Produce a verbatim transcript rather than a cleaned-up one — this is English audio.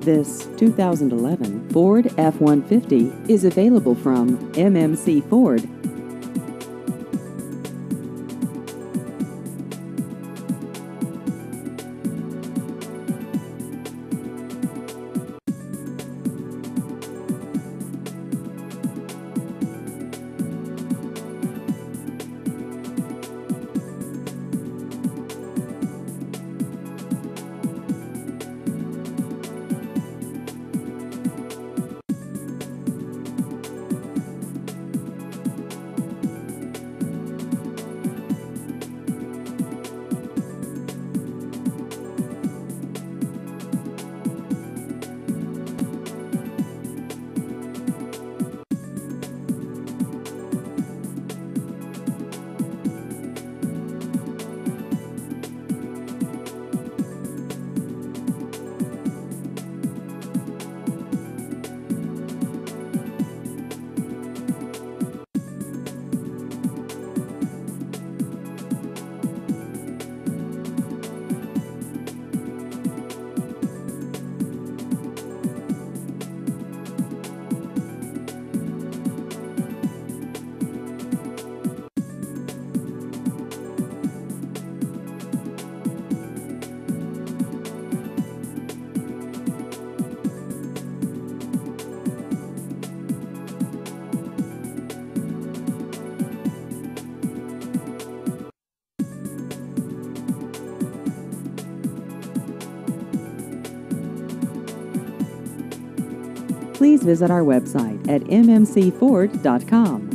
This two thousand eleven Ford F one fifty is available from M M C Ford. Please visit our website at m m c ford dot com.